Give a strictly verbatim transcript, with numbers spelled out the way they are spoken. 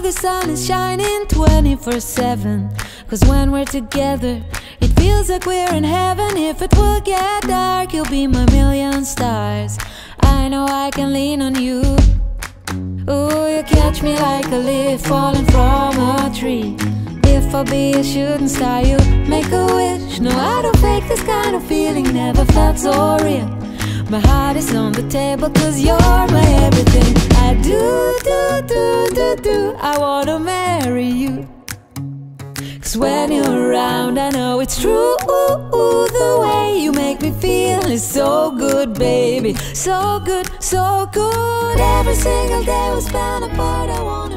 the sun is shining twenty-four seven. Cause when we're together, it feels like we're in heaven. If it will get dark, you'll be my million stars. I know I can lean on you. Ooh, you catch me like a leaf falling from a tree. If I'll be a shooting star, you make a wish. No, I don't fake this kind of feeling, never felt so real. My heart is on the table cause you're my everything. I do, do, do, do, do, I wanna marry you. Cause when you're around I know it's true. Ooh, ooh, the way you make me feel is so good, baby. So good, so good. Every single day we spend apart, I wanna